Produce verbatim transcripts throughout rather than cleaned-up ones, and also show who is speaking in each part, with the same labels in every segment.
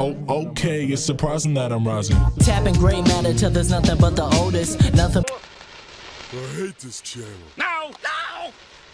Speaker 1: Oh, okay, it's surprising that I'm rising.
Speaker 2: Tapping gray matter till there's nothing but the oldest. Nothing.
Speaker 3: I hate this channel.
Speaker 4: No! No!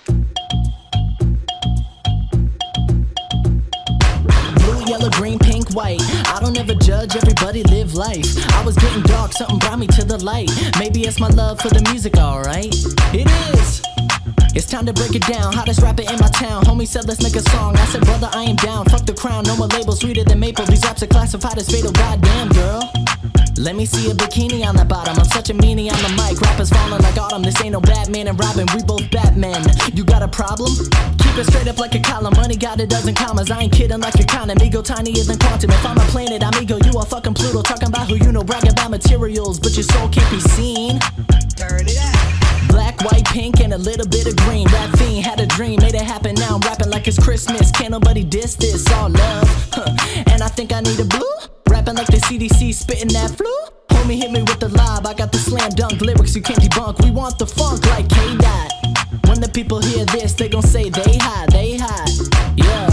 Speaker 2: Blue, yellow, green, pink, white. I don't ever judge, everybody live life. I was getting dark, something brought me to the light. Maybe it's my love for the music, alright? It is! It's time to break it down, hottest rapper in my town. Homie said let's make a song, I said brother I am down. Fuck the crown, no more labels sweeter than maple. These raps are classified as fatal, goddamn girl. Let me see a bikini on the bottom. I'm such a meanie on the mic, rappers falling like autumn. This ain't no Batman and Robin, we both Batman. You got a problem? Keep it straight up like a column. Money got a dozen commas, I ain't kidding like a condom. Ego tinier than quantum. If I'm a planet, I'm ego, you are fucking Pluto. Talking about who you know, brag about materials, but your soul can't be seen.
Speaker 4: Turn it up.
Speaker 2: Black, white, pink, and a little bit of green. Rap fiend, had a dream, made it happen. Now I'm rapping like it's Christmas. Can't nobody diss this, all love, huh. And I think I need a blue. Rapping like the C D C, spitting that flu. Homie hit me with the lob, I got the slam dunk lyrics you can't debunk. We want the funk like K-Dot. When the people hear this, they gon' say they hot, they hot. Yeah.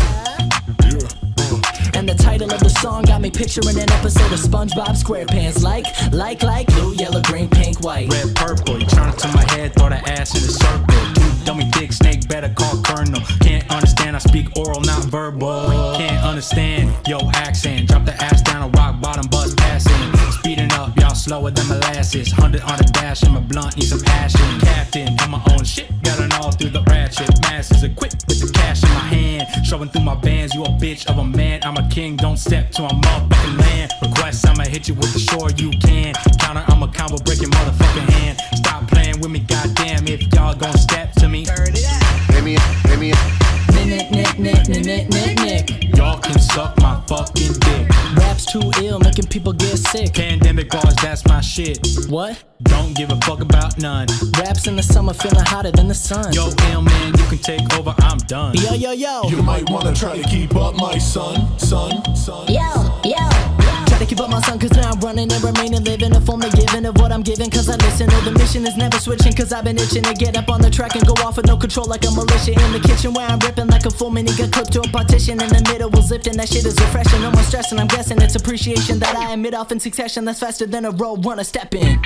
Speaker 2: And the title of the song got me picturing an episode of SpongeBob SquarePants. Like, like, like, blue, yellow, green, pink, white.
Speaker 5: Red, purple, you tryna to my head, throw the ass in a circle. Two dummy dick snake, better call Colonel. Can't understand, I speak oral, not verbal. Can't understand, yo accent. Drop the ass down a rock bottom, bus passing. Speeding up, y'all slower than molasses. Hundred on the dash, and my blunt need some passion. Captain, on my own shit, got it all through the ratchet. Masses equipped with the cash in my hand. Showing through my bands, you a bitch of a man. I'm a king, don't step to a motherfucking land. Requests, I'ma hit you with the shore you can. Counter, I'm a combo breaking motherfucking hand. Stop playing with me, goddamn, if y'all gon' step to me.
Speaker 4: Turn it up.
Speaker 3: Hit me, hit me.
Speaker 2: Nick, nick, nick, nick, nick, nick, nick.
Speaker 5: Y'all can suck my fucking dick.
Speaker 2: Rap's too ill, making people get sick.
Speaker 5: Pandemic bars, that's my shit.
Speaker 2: What?
Speaker 5: Don't give a fuck about none.
Speaker 2: Raps in the summer feeling hotter than the sun.
Speaker 5: Yo, ill man, you can take over, I'm done.
Speaker 2: Yo, yo, yo.
Speaker 1: You might wanna try to keep up, my son, son, son.
Speaker 2: Yo, yo, yo. Try to keep up my son, cause now I'm running and remaining living. If only giving of what I'm giving, cause I listen. Oh, the mission is never switching, cause I've been itching to get up on the track and go off with no control like a militia in the kitchen where I'm ripping like a full minigun clipped to a partition. In the middle was lifting, that shit is refreshing. No more stressing, I'm guessing it's appreciation that I emit off in succession. That's faster than a road runner stepping.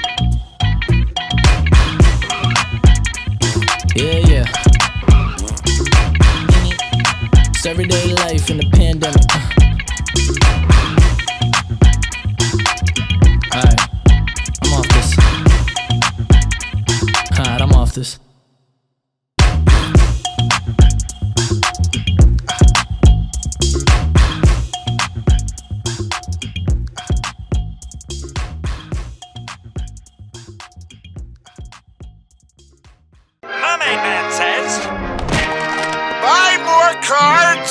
Speaker 2: Yeah, yeah. It's everyday life in the pandemic. Alright, I'm off this. Alright, I'm off this.
Speaker 4: My main man says...
Speaker 3: Buy more cards!